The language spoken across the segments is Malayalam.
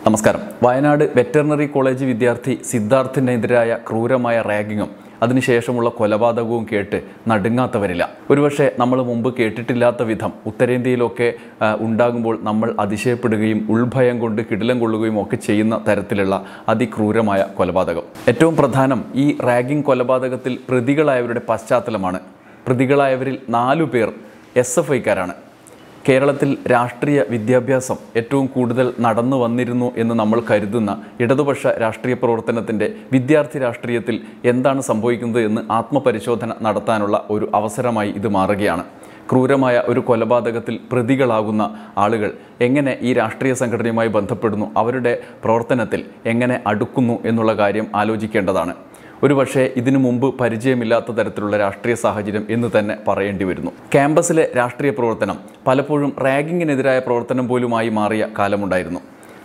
നമസ്കാരം. വയനാട് വെറ്ററിനറി കോളേജ് വിദ്യാർത്ഥി സിദ്ധാർത്ഥിനെതിരായ ക്രൂരമായ റാഗിങ്ങും അതിനുശേഷമുള്ള കൊലപാതകവും കേട്ട് നടുങ്ങാത്തവരില്ല. ഒരുപക്ഷെ നമ്മൾ മുമ്പ് കേട്ടിട്ടില്ലാത്ത വിധം ഉത്തരേന്ത്യയിലൊക്കെ ഉണ്ടാകുമ്പോൾ നമ്മൾ അതിശയപ്പെടുകയും ഉൾഭയം കൊണ്ട് കിടിലം കൊള്ളുകയും ഒക്കെ ചെയ്യുന്ന തരത്തിലുള്ള അതിക്രൂരമായ കൊലപാതകം. ഏറ്റവും പ്രധാനം ഈ റാഗിംഗ് കൊലപാതകത്തിൽ പ്രതികളായവരുടെ പശ്ചാത്തലമാണ്. പ്രതികളായവരിൽ 4 പേർ SFIക്കാരാണ്. കേരളത്തിൽ രാഷ്ട്രീയ വിദ്യാഭ്യാസം ഏറ്റവും കൂടുതൽ നടന്നു വന്നിരുന്നു എന്ന് നമ്മൾ കരുതുന്ന ഇടതുപക്ഷ രാഷ്ട്രീയ പ്രവർത്തനത്തിൻ്റെ വിദ്യാർത്ഥി രാഷ്ട്രീയത്തിൽ എന്താണ് സംഭവിക്കുന്നത് എന്ന് ആത്മപരിശോധന നടത്താനുള്ള ഒരു അവസരമായി ഇത് മാറുകയാണ്. ക്രൂരമായ ഒരു കൊലപാതകത്തിൽ പ്രതികളാകുന്ന ആളുകൾ എങ്ങനെ ഈ രാഷ്ട്രീയ സംഘടനയുമായി ബന്ധപ്പെടുന്നു, അവരുടെ പ്രവർത്തനത്തിൽ എങ്ങനെ അടുക്കുന്നു എന്നുള്ള കാര്യം ആലോചിക്കേണ്ടതാണ്. ഒരുപക്ഷെ ഇതിനു മുമ്പ് പരിചയമില്ലാത്ത തരത്തിലുള്ള രാഷ്ട്രീയ സാഹചര്യം എന്ന് തന്നെ പറയേണ്ടി വരുന്നു. ക്യാമ്പസിലെ രാഷ്ട്രീയ പ്രവർത്തനം പലപ്പോഴും റാഗിങ്ങിനെതിരായ പ്രവർത്തനം പോലുമായി മാറിയ കാലമുണ്ടായിരുന്നു.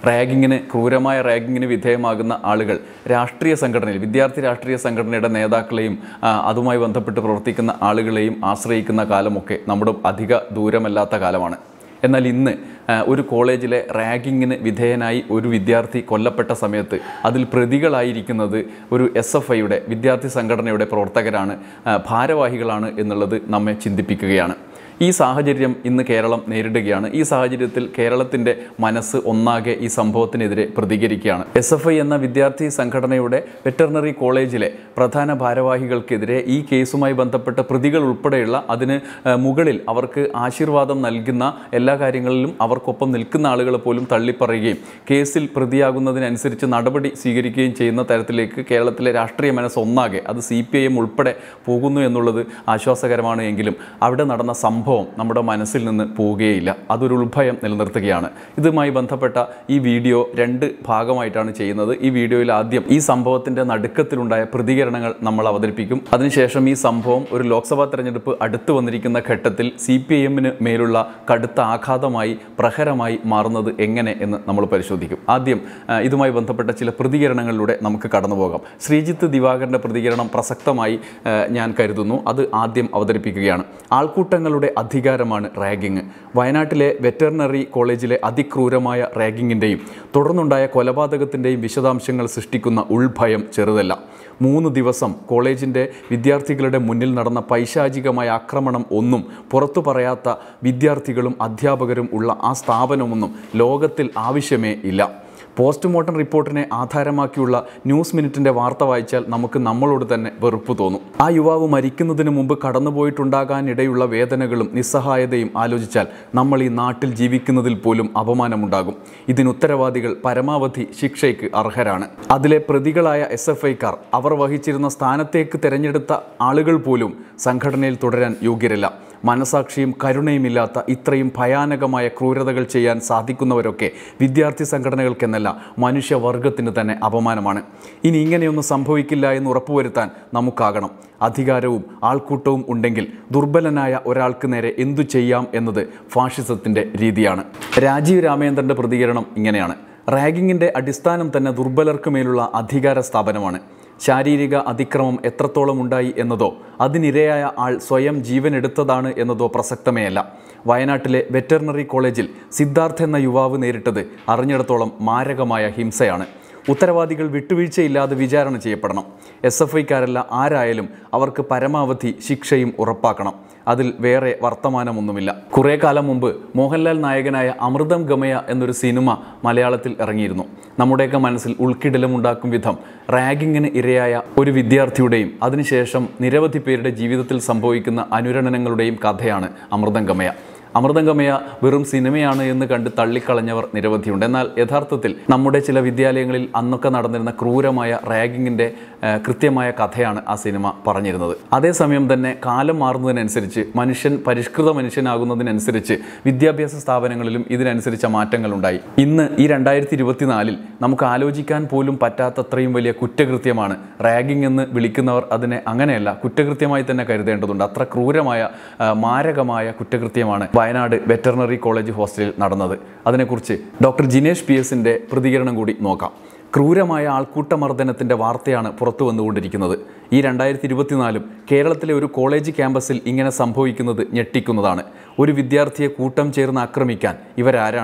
ക്രൂരമായ റാഗിങ്ങിന് വിധേയമാകുന്ന ആളുകൾ രാഷ്ട്രീയ സംഘടനയിൽ, വിദ്യാർത്ഥി രാഷ്ട്രീയ സംഘടനയുടെ നേതാക്കളെയും അതുമായി ബന്ധപ്പെട്ട് പ്രവർത്തിക്കുന്ന ആളുകളെയും ആശ്രയിക്കുന്ന കാലമൊക്കെ നമ്മുടെ അധിക ദൂരമല്ലാത്ത കാലമാണ്. എന്നാൽ ഇന്ന് ഒരു കോളേജിലെ റാഗിങ്ങിന് വിധേയനായി ഒരു വിദ്യാർത്ഥി കൊല്ലപ്പെട്ട സമയത്ത് അതിൽ പ്രതികളായിരിക്കുന്നത് ഒരു SFIയുടെ വിദ്യാർത്ഥി സംഘടനയുടെ പ്രവർത്തകരാണ്, ഭാരവാഹികളാണ് എന്നുള്ളത് നമ്മെ ചിന്തിപ്പിക്കുകയാണ്. ഈ സാഹചര്യം ഇന്ന് കേരളം നേരിടുകയാണ്. ഈ സാഹചര്യത്തിൽ കേരളത്തിൻ്റെ മനസ്സ് ഒന്നാകെ ഈ സംഭവത്തിനെതിരെ പ്രതികരിക്കുകയാണ്. SFI എന്ന വിദ്യാർത്ഥി സംഘടനയുടെ വെറ്ററിനറി കോളേജിലെ പ്രധാന ഭാരവാഹികൾക്കെതിരെ ഈ കേസുമായി ബന്ധപ്പെട്ട പ്രതികൾ ഉൾപ്പെടെയുള്ള അതിന് മുകളിൽ അവർക്ക് ആശീർവാദം നൽകുന്ന എല്ലാ കാര്യങ്ങളിലും അവർക്കൊപ്പം നിൽക്കുന്ന ആളുകളെ പോലും തള്ളിപ്പറയുകയും കേസിൽ പ്രതിയാകുന്നതിനനുസരിച്ച് നടപടി സ്വീകരിക്കുകയും ചെയ്യുന്ന തരത്തിലേക്ക് കേരളത്തിലെ രാഷ്ട്രീയ മനസ്സ് ഒന്നാകെ, അത് CPIM ഉൾപ്പെടെ പോകുന്നു എന്നുള്ളത് ആശ്വാസകരമാണ്. എങ്കിലും അവിടെ നടന്ന സംഭവം നമ്മുടെ മനസ്സിൽ നിന്ന് പോവുകയില്ല. അതൊരു ഉൾഭയം നിലനിർത്തുകയാണ്. ഇതുമായി ബന്ധപ്പെട്ട ഈ വീഡിയോ 2 ഭാഗമായിട്ടാണ് ചെയ്യുന്നത്. ഈ വീഡിയോയിൽ ആദ്യം ഈ സംഭവത്തിൻ്റെ നടുക്കത്തിലുണ്ടായ പ്രതികരണങ്ങൾ നമ്മൾ അവതരിപ്പിക്കും. അതിനുശേഷം ഈ സംഭവം ഒരു ലോക്സഭാ തെരഞ്ഞെടുപ്പ് അടുത്ത് വന്നിരിക്കുന്ന ഘട്ടത്തിൽ CPIMന് മേലുള്ള കടുത്ത ആഘാതമായി, പ്രഹരമായി മാറുന്നത് എങ്ങനെ എന്ന് നമ്മൾ പരിശോധിക്കും. ആദ്യം ഇതുമായി ബന്ധപ്പെട്ട ചില പ്രതികരണങ്ങളിലൂടെ നമുക്ക് കടന്നു പോകാം. ശ്രീജിത്ത് ദിവാകരൻ്റെ പ്രതികരണം പ്രസക്തമായി ഞാൻ കരുതുന്നു. അത് ആദ്യം അവതരിപ്പിക്കുകയാണ്. ആൾക്കൂട്ടങ്ങളുടെ അധികാരമാണ് റാഗിങ്. വയനാട്ടിലെ വെറ്ററിനറി കോളേജിലെ അതിക്രൂരമായ റാഗിങ്ങിൻ്റെയും തുടർന്നുണ്ടായ കൊലപാതകത്തിൻ്റെയും വിശദാംശങ്ങൾ സൃഷ്ടിക്കുന്ന ഉൾഭയം ചെറുതല്ല. 3 ദിവസം കോളേജിൻ്റെ വിദ്യാർത്ഥികളുടെ മുന്നിൽ നടന്ന പൈശാചികമായ ആക്രമണം ഒന്നും പുറത്തു പറയാത്ത വിദ്യാർത്ഥികളും അധ്യാപകരും ഉള്ള ആ സ്ഥാപനമൊന്നും ലോകത്തിൽ ആവശ്യമേ ഇല്ല. പോസ്റ്റ്മോർട്ടം റിപ്പോർട്ടിനെ ആധാരമാക്കിയുള്ള ന്യൂസ് മിനിറ്റിൻ്റെ വാർത്ത വായിച്ചാൽ നമുക്ക് നമ്മളോട് തന്നെ വെറുപ്പ് തോന്നും. ആ യുവാവ് മരിക്കുന്നതിന് മുമ്പ് കടന്നുപോയിട്ടുണ്ടാകാനിടയുള്ള വേദനകളും നിസ്സഹായതയും ആലോചിച്ചാൽ നമ്മൾ ഈ നാട്ടിൽ ജീവിക്കുന്നതിൽ പോലും അപമാനമുണ്ടാകും. ഇതിനുത്തരവാദികൾ പരമാവധി ശിക്ഷയ്ക്ക് അർഹരാണ്. അതിലെ പ്രതികളായ SFIക്കാർ അവർ വഹിച്ചിരുന്ന സ്ഥാനത്തേക്ക് തിരഞ്ഞെടുത്ത ആളുകൾ പോലും സംഘടനയിൽ തുടരാൻ യോഗ്യരല്ല. മനസാക്ഷിയും കരുണയുമില്ലാത്ത ഇത്രയും ഭയാനകമായ ക്രൂരതകൾ ചെയ്യാൻ സാധിക്കുന്നവരൊക്കെ വിദ്യാർത്ഥി സംഘടനകൾക്കെന്നല്ല മനുഷ്യവർഗത്തിന് തന്നെ അപമാനമാണ്. ഇനി ഇങ്ങനെയൊന്നും സംഭവിക്കില്ല എന്ന് ഉറപ്പുവരുത്താൻ നമുക്കാകണം. അധികാരവും ആൾക്കൂട്ടവും ഉണ്ടെങ്കിൽ ദുർബലനായ ഒരാൾക്ക് നേരെ എന്തു ചെയ്യാം എന്നത് ഫാഷിസത്തിൻ്റെ രീതിയാണ്. രാജീവ് രാമേന്ദ്രൻ്റെ പ്രതികരണം ഇങ്ങനെയാണ്. റാഗിങ്ങിൻ്റെ അടിസ്ഥാനം തന്നെ ദുർബലർക്ക് മേലുള്ള അധികാര സ്ഥാപനമാണ്. ശാരീരിക അതിക്രമം എത്രത്തോളം ഉണ്ടായി എന്നതോ അതിനിരയായ ആൾ സ്വയം ജീവനെടുത്തതാണ് എന്നതോ പ്രസക്തമേ അല്ല. വയനാട്ടിലെ വെറ്ററിനറി കോളേജിൽ സിദ്ധാർത്ഥ് എന്ന യുവാവ് നേരിട്ടത് അറിഞ്ഞിടത്തോളം മാരകമായ ഹിംസയാണ്. ഉത്തരവാദികൾ വിട്ടുവീഴ്ചയില്ലാതെ വിചാരണ ചെയ്യപ്പെടണം. SFIക്കാരല്ല ആരായാലും അവർക്ക് പരമാവധി ശിക്ഷയും ഉറപ്പാക്കണം. അതിൽ വേറെ വർത്തമാനമൊന്നുമില്ല. കുറേ കാലം മുമ്പ് മോഹൻലാൽ നായകനായ അമൃതം ഗമയ എന്നൊരു സിനിമ മലയാളത്തിൽ ഇറങ്ങിയിരുന്നു. നമ്മുടെയൊക്കെ മനസ്സിൽ ഉൾക്കിടലമുണ്ടാക്കും വിധം റാഗിങ്ങിന് ഇരയായ ഒരു വിദ്യാർത്ഥിയുടെയും അതിനുശേഷം നിരവധി പേരുടെ ജീവിതത്തിൽ സംഭവിക്കുന്ന അനുരണനങ്ങളുടെയും കഥയാണ് അമൃതം ഗമയ. അമൃതം ഗമയ വെറും സിനിമയാണ് എന്ന് കണ്ട് തള്ളിക്കളഞ്ഞവർ നിരവധിയുണ്ട്. എന്നാൽ യഥാർത്ഥത്തിൽ നമ്മുടെ ചില വിദ്യാലയങ്ങളിൽ അന്നൊക്കെ നടന്നിരുന്ന ക്രൂരമായ റാഗിങ്ങിൻ്റെ കൃത്യമായ കഥയാണ് ആ സിനിമ പറഞ്ഞിരുന്നത്. അതേസമയം തന്നെ കാലം മാറുന്നതിനനുസരിച്ച് മനുഷ്യൻ പരിഷ്കൃത മനുഷ്യനാകുന്നതിനനുസരിച്ച് വിദ്യാഭ്യാസ സ്ഥാപനങ്ങളിലും ഇതിനനുസരിച്ച മാറ്റങ്ങളുണ്ടായി. ഇന്ന് ഈ 2024 നമുക്ക് ആലോചിക്കാൻ പോലും പറ്റാത്തത്രയും വലിയ കുറ്റകൃത്യമാണ് റാഗിംഗ് എന്ന് വിളിക്കുന്നവർ അതിനെ അങ്ങനെയല്ല, കുറ്റകൃത്യമായി തന്നെ കരുതേണ്ടതുണ്ട്. അത്ര ക്രൂരമായ മാരകമായ കുറ്റകൃത്യമാണ് വയനാട് വെറ്ററിനറി കോളേജ് ഹോസ്റ്റലിൽ നടന്നത്. അതിനെക്കുറിച്ച് ഡോക്ടർ ജിനേഷ് PS-ൻ്റെ പ്രതികരണം കൂടി നോക്കാം. ക്രൂരമായ ആൾക്കൂട്ടമർദ്ദനത്തിൻ്റെ വാർത്തയാണ് പുറത്തു വന്നുകൊണ്ടിരിക്കുന്നത്. ഈ 2024 കേരളത്തിലെ ഒരു കോളേജ് ക്യാമ്പസിൽ ഇങ്ങനെ സംഭവിക്കുന്നത് ഞെട്ടിക്കുന്നതാണ്. ഒരു വിദ്യാർത്ഥിയെ കൂട്ടം ചേർന്ന് ആക്രമിക്കാൻ ഇവരാരാണ്?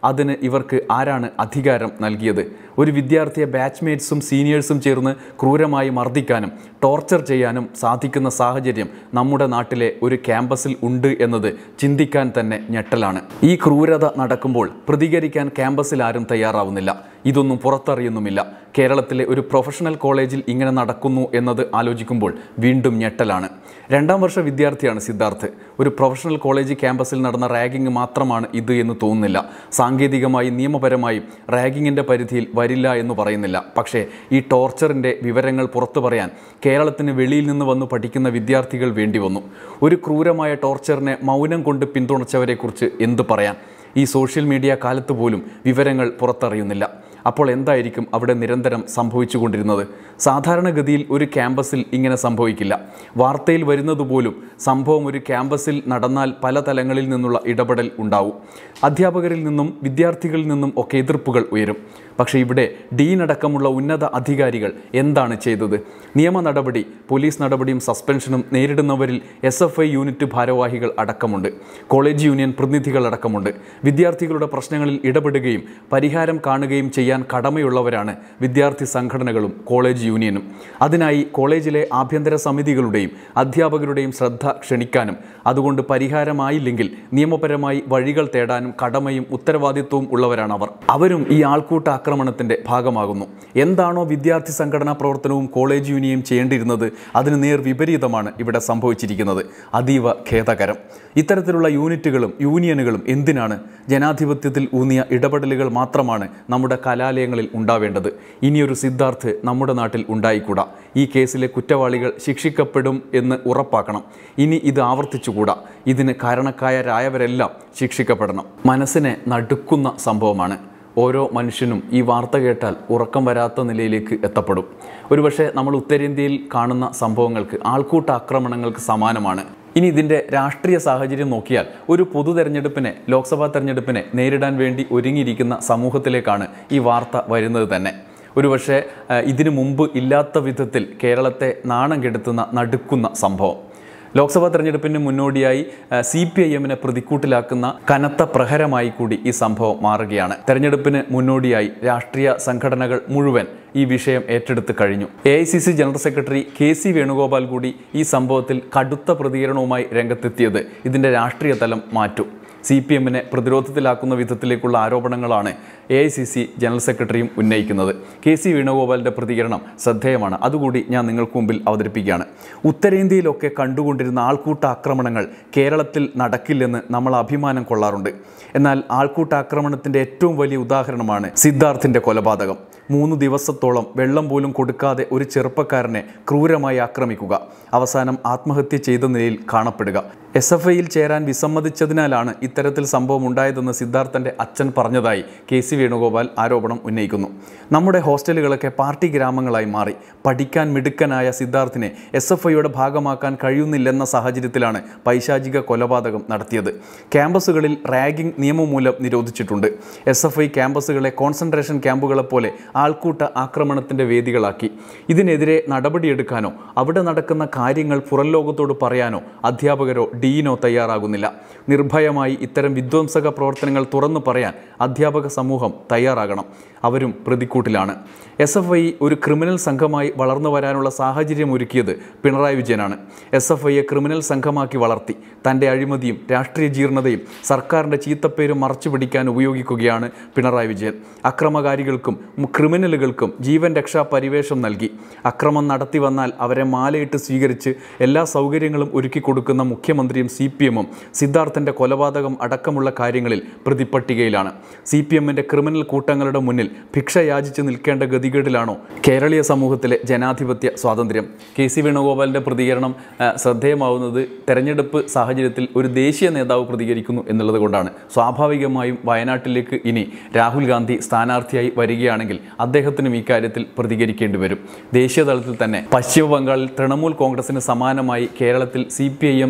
അതിന് ഇവർക്ക് ആരാണ് അധികാരം നൽകിയത്? ഒരു വിദ്യാർത്ഥിയെ ബാച്ച്മേറ്റ്സും സീനിയേഴ്സും ചേർന്ന് ക്രൂരമായി മർദ്ദിക്കാനും ടോർച്ചർ ചെയ്യാനും സാധിക്കുന്ന സാഹചര്യം നമ്മുടെ നാട്ടിലെ ഒരു ക്യാമ്പസിൽ ഉണ്ട് എന്നത് ചിന്തിക്കാൻ തന്നെ ഞെട്ടലാണ്. ഈ ക്രൂരത നടക്കുമ്പോൾ പ്രതികരിക്കാൻ ക്യാമ്പസിൽ ആരും തയ്യാറാവുന്നില്ല. ഇതൊന്നും പുറത്തറിയുന്നുമില്ല. കേരളത്തിലെ ഒരു പ്രൊഫഷണൽ കോളേജിൽ ഇങ്ങനെ നടക്കുന്നു എന്നത് ആലോചിക്കുമ്പോൾ വീണ്ടും ഞെട്ടലാണ്. 2ാം വർഷ വിദ്യാർത്ഥിയാണ് സിദ്ധാർത്ഥ്. ഒരു പ്രൊഫഷണൽ കോളേജ് ക്യാമ്പസിൽ നടന്ന റാഗിംഗ് മാത്രമാണ് ഇത് എന്ന് തോന്നുന്നില്ല. സാങ്കേതികമായി നിയമപരമായി റാഗിങ്ങിൻ്റെ പരിധിയിൽ വരില്ല എന്ന് പറയുന്നില്ല. പക്ഷേ ഈ ടോർച്ചറിൻ്റെ വിവരങ്ങൾ പുറത്തു പറയാൻ കേരളത്തിന് വെളിയിൽ നിന്ന് വന്ന് പഠിക്കുന്ന വിദ്യാർത്ഥികൾ വേണ്ടി വന്നു. ഒരു ക്രൂരമായ ടോർച്ചറിനെ മൗനം കൊണ്ട് പിന്തുണച്ചവരെക്കുറിച്ച് എന്തു പറയാൻ? ഈ സോഷ്യൽ മീഡിയ കാലത്ത് പോലും വിവരങ്ങൾ പുറത്തറിയുന്നില്ല. അപ്പോൾ എന്തായിരിക്കും അവിടെ നിരന്തരം സംഭവിച്ചുകൊണ്ടിരുന്നത്? സാധാരണഗതിയിൽ ഒരു ക്യാമ്പസിൽ ഇങ്ങനെ സംഭവിക്കില്ല. വാർത്തയിൽ വരുന്നത് പോലും സംഭവം ഒരു ക്യാമ്പസിൽ നടന്നാൽ പല തലങ്ങളിൽ നിന്നുള്ള ഇടപെടൽ ഉണ്ടാവും. അധ്യാപകരിൽ നിന്നും വിദ്യാർത്ഥികളിൽ നിന്നും ഒക്കെ എതിർപ്പുകൾ ഉയരും. പക്ഷേ ഇവിടെ ഡീൻ അടക്കമുള്ള ഉന്നത അധികാരികൾ എന്താണ് ചെയ്തത്? നിയമ നടപടി, പോലീസ് നടപടിയും സസ്പെൻഷനും നേരിടുന്നവരിൽ SFI യൂണിറ്റ് ഭാരവാഹികൾ അടക്കമുണ്ട്. കോളേജ് യൂണിയൻ പ്രതിനിധികൾ അടക്കമുണ്ട്. വിദ്യാർത്ഥികളുടെ പ്രശ്നങ്ങളിൽ ഇടപെടുകയും പരിഹാരം കാണുകയും ചെയ്യാൻ കടമയുള്ളവരാണ് വിദ്യാർത്ഥി സംഘടനകളും കോളേജ് യൂണിയനും. അതിനായി കോളേജിലെ ആഭ്യന്തര സമിതികളുടെയും അധ്യാപകരുടെയും ശ്രദ്ധ ക്ഷണിക്കാനും അതുകൊണ്ട് പരിഹാരമായില്ലെങ്കിൽ നിയമപരമായി വഴികൾ തേടാനും കടമയും ഉത്തരവാദിത്വവും ഉള്ളവരാണ് അവർ. അവരും ഈ ആൾക്കൂട്ട ആക്രമണത്തിൻ്റെ ഭാഗമാകുന്നു. എന്താണോ വിദ്യാർത്ഥി സംഘടനാ പ്രവർത്തനവും കോളേജ് യൂണിയനും ചെയ്യേണ്ടിയിരുന്നത് അതിന് നേർ വിപരീതമാണ് ഇവിടെ സംഭവിച്ചിരിക്കുന്നത്. അതീവ ഖേദകരം. ഇത്തരത്തിലുള്ള യൂണിറ്റുകളും യൂണിയനുകളും എന്തിനാണ്? ജനാധിപത്യത്തിൽ ഊന്നിയ ഇടപെടലുകൾ മാത്രമാണ് നമ്മുടെ കലാലയങ്ങളിൽ ഉണ്ടാവേണ്ടത്. ഇനിയൊരു സിദ്ധാർത്ഥ് നമ്മുടെ നാട്ടിൽ ഉണ്ടായിക്കൂടാ. ഈ കേസിലെ കുറ്റവാളികൾ ശിക്ഷിക്കപ്പെടും എന്ന് ഉറപ്പാക്കണം. ഇനി ഇത് ആവർത്തിച്ചുകൂടാ. ഇതിന് കാരണക്കാരായവരെല്ലാം ശിക്ഷിക്കപ്പെടണം. മനസ്സിനെ നടുക്കുന്ന സംഭവമാണ്. ഓരോ മനുഷ്യനും ഈ വാർത്ത കേട്ടാൽ ഉറക്കം വരാത്ത നിലയിലേക്ക് എത്തപ്പെടും. ഒരുപക്ഷെ നമ്മൾ ഉത്തരേന്ത്യയിൽ കാണുന്ന സംഭവങ്ങൾക്ക്, ആൾക്കൂട്ട ആക്രമണങ്ങൾക്ക് സമാനമാണ്. ഇനി ഇതിൻ്റെ രാഷ്ട്രീയ സാഹചര്യം നോക്കിയാൽ ഒരു പൊതു തെരഞ്ഞെടുപ്പിനെ, ലോക്സഭാ തെരഞ്ഞെടുപ്പിനെ നേരിടാൻ വേണ്ടി ഒരുങ്ങിയിരിക്കുന്ന സമൂഹത്തിലേക്കാണ് ഈ വാർത്ത വരുന്നത് തന്നെ. ഒരുപക്ഷെ ഇതിനു മുമ്പ് ഇല്ലാത്ത വിധത്തിൽ കേരളത്തെ നാണം കെടുത്തുന്ന നടുക്കുന്ന സംഭവം. ലോക്സഭാ തെരഞ്ഞെടുപ്പിന് മുന്നോടിയായി CPIMനെ പ്രതിക്കൂട്ടിലാക്കുന്ന കനത്ത പ്രഹരമായി കൂടി ഈ സംഭവം മാറുകയാണ്. തെരഞ്ഞെടുപ്പിന് മുന്നോടിയായി രാഷ്ട്രീയ സംഘടനകൾ മുഴുവൻ ഈ വിഷയം ഏറ്റെടുത്ത് കഴിഞ്ഞു. AICC general secretary KC Venugopal കൂടി ഈ സംഭവത്തിൽ കടുത്ത പ്രതികരണവുമായി രംഗത്തെത്തിയത് ഇതിൻ്റെ രാഷ്ട്രീയ തലം മാറ്റും. CPMനെ പ്രതിരോധത്തിലാക്കുന്ന വിധത്തിലേക്കുള്ള ആരോപണങ്ങളാണ് AICC ജനറൽ സെക്രട്ടറിയും ഉന്നയിക്കുന്നത്. KC വേണുഗോപാലിൻ്റെ പ്രതികരണം ശ്രദ്ധേയമാണ്. അതുകൂടി ഞാൻ നിങ്ങൾക്ക് മുമ്പിൽ അവതരിപ്പിക്കുകയാണ്. ഉത്തരേന്ത്യയിലൊക്കെ കണ്ടുകൊണ്ടിരുന്ന ആൾക്കൂട്ട ആക്രമണങ്ങൾ കേരളത്തിൽ നടക്കില്ലെന്ന് നമ്മൾ അഭിമാനം കൊള്ളാറുണ്ട്. എന്നാൽ ആൾക്കൂട്ട ആക്രമണത്തിൻ്റെ ഏറ്റവും വലിയ ഉദാഹരണമാണ് സിദ്ധാർത്ഥിൻ്റെ കൊലപാതകം. 3 ദിവസത്തോളം വെള്ളം പോലും കൊടുക്കാതെ ഒരു ചെറുപ്പക്കാരനെ ക്രൂരമായി ആക്രമിക്കുക, അവസാനം ആത്മഹത്യ ചെയ്ത നിലയിൽ കാണപ്പെടുക. SFIയിൽ ചേരാൻ വിസമ്മതിച്ചതിനാലാണ് ഇത്തരത്തിൽ സംഭവം ഉണ്ടായതെന്ന് സിദ്ധാർത്ഥൻ്റെ അച്ഛൻ പറഞ്ഞതായി KC വേണുഗോപാൽ ആരോപണം ഉന്നയിക്കുന്നു. നമ്മുടെ ഹോസ്റ്റലുകളൊക്കെ പാർട്ടി ഗ്രാമങ്ങളായി മാറി. പഠിക്കാൻ മിടുക്കനായ സിദ്ധാർത്ഥിനെ SFIയുടെ ഭാഗമാക്കാൻ കഴിയുന്നില്ലെന്ന സാഹചര്യത്തിലാണ് പൈശാചിക കൊലപാതകം നടത്തിയത്. ക്യാമ്പസുകളിൽ റാഗിംഗ് നിയമം മൂലം നിരോധിച്ചിട്ടുണ്ട്. SFI ക്യാമ്പസുകളെ കോൺസെൻട്രേഷൻ ക്യാമ്പുകളെപ്പോലെ ആൾക്കൂട്ട ആക്രമണത്തിൻ്റെ വേദികളാക്കി. ഇതിനെതിരെ നടപടിയെടുക്കാനോ അവിടെ നടക്കുന്ന കാര്യങ്ങൾ പുറം ലോകത്തോട് പറയാനോ അധ്യാപകരോ ഡീനോ തയ്യാറാകുന്നില്ല. നിർഭയമായി ഇത്തരം വിധ്വംസക പ്രവർത്തനങ്ങൾ തുറന്നു പറയാൻ അധ്യാപക സമൂഹം തയ്യാറാകണം. അവരും പ്രതിക്കൂട്ടിലാണ്. SFI ഒരു ക്രിമിനൽ സംഘമായി വളർന്നു വരാനുള്ള സാഹചര്യം ഒരുക്കിയത് പിണറായി വിജയനാണ്. SFIയെ ക്രിമിനൽ സംഘമാക്കി വളർത്തി തൻ്റെ അഴിമതിയും രാഷ്ട്രീയ ജീർണതയും സർക്കാരിൻ്റെ ചീത്തപ്പേരും മറച്ചു പിടിക്കാൻ ഉപയോഗിക്കുകയാണ് പിണറായി വിജയൻ. അക്രമകാരികൾക്കും ക്രിമിനലുകൾക്കും ജീവൻ രക്ഷാ പരിവേഷം നൽകി. അക്രമം നടത്തി വന്നാൽ അവരെ മാലയിട്ട് സ്വീകരിച്ച് എല്ലാ സൗകര്യങ്ങളും ഒരുക്കി കൊടുക്കുന്ന മുഖ്യമന്ത്രിയും CPMും സിദ്ധാർത്ഥൻ്റെ കൊലപാതകം അടക്കമുള്ള കാര്യങ്ങളിൽ പ്രതിപ്പട്ടികയിലാണ്. CPMൻ്റെ ക്രിമിനൽ കൂട്ടങ്ങളുടെ മുന്നിൽ ഭിക്ഷ യാചിച്ച് നിൽക്കേണ്ട ഗതികേടിലാണോ കേരളീയ സമൂഹത്തിലെ ജനാധിപത്യ സ്വാതന്ത്ര്യം? KC വേണുഗോപാലിൻ്റെ പ്രതികരണം ശ്രദ്ധേയമാവുന്നത് തെരഞ്ഞെടുപ്പ് സാഹചര്യത്തിൽ ഒരു ദേശീയ നേതാവ് പ്രതികരിക്കുന്നു എന്നുള്ളത് കൊണ്ടാണ്. സ്വാഭാവികമായും വയനാട്ടിലേക്ക് ഇനി രാഹുൽ ഗാന്ധി സ്ഥാനാർത്ഥിയായി വരികയാണെങ്കിൽ അദ്ദേഹത്തിനും ഇക്കാര്യത്തിൽ പ്രതികരിക്കേണ്ടി വരും. ദേശീയ തലത്തിൽ തന്നെ പശ്ചിമ ബംഗാളിൽ തൃണമൂൽ കോൺഗ്രസിന് സമാനമായി കേരളത്തിൽ CPIM നിൽക്കുന്നു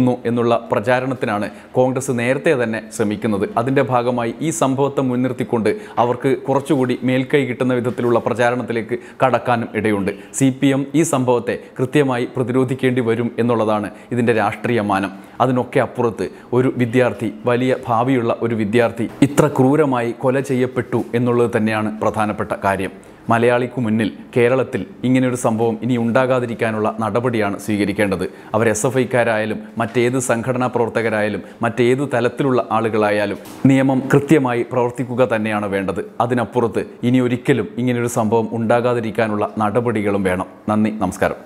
ചെയ്യുന്നു എന്നുള്ള പ്രചാരണത്തിനാണ് കോൺഗ്രസ് നേരത്തെ തന്നെ ശ്രമിക്കുന്നത്. അതിൻ്റെ ഭാഗമായി ഈ സംഭവത്തെ മുൻനിർത്തിക്കൊണ്ട് അവർക്ക് കുറച്ചുകൂടി മേൽക്കൈ കിട്ടുന്ന വിധത്തിലുള്ള പ്രചാരണത്തിലേക്ക് കടക്കാനും ഇടയുണ്ട്. CPM ഈ സംഭവത്തെ കൃത്യമായി പ്രതിരോധിക്കേണ്ടി വരും എന്നുള്ളതാണ് ഇതിൻ്റെ രാഷ്ട്രീയ മാനം. അതിനൊക്കെ അപ്പുറത്ത് ഒരു വിദ്യാർത്ഥി, വലിയ ഭാവിയുള്ള ഒരു വിദ്യാർത്ഥി ഇത്ര ക്രൂരമായി കൊല ചെയ്യപ്പെട്ടു എന്നുള്ളത് തന്നെയാണ് പ്രധാനപ്പെട്ട കാര്യം. മലയാളിക്ക് മുന്നിൽ കേരളത്തിൽ ഇങ്ങനെയൊരു സംഭവം ഇനി ഉണ്ടാകാതിരിക്കാനുള്ള നടപടിയാണ് സ്വീകരിക്കേണ്ടത്. അവർ SFIക്കാരായാലും മറ്റേത് സംഘടനാ പ്രവർത്തകരായാലും മറ്റേതു തലത്തിലുള്ള ആളുകളായാലും നിയമം കൃത്യമായി പ്രവർത്തിക്കുക തന്നെയാണ് വേണ്ടത്. അതിനപ്പുറത്ത് ഇനി ഒരിക്കലും ഇങ്ങനെയൊരു സംഭവം ഉണ്ടാകാതിരിക്കാനുള്ള നടപടികളും വേണം. നന്ദി, നമസ്കാരം.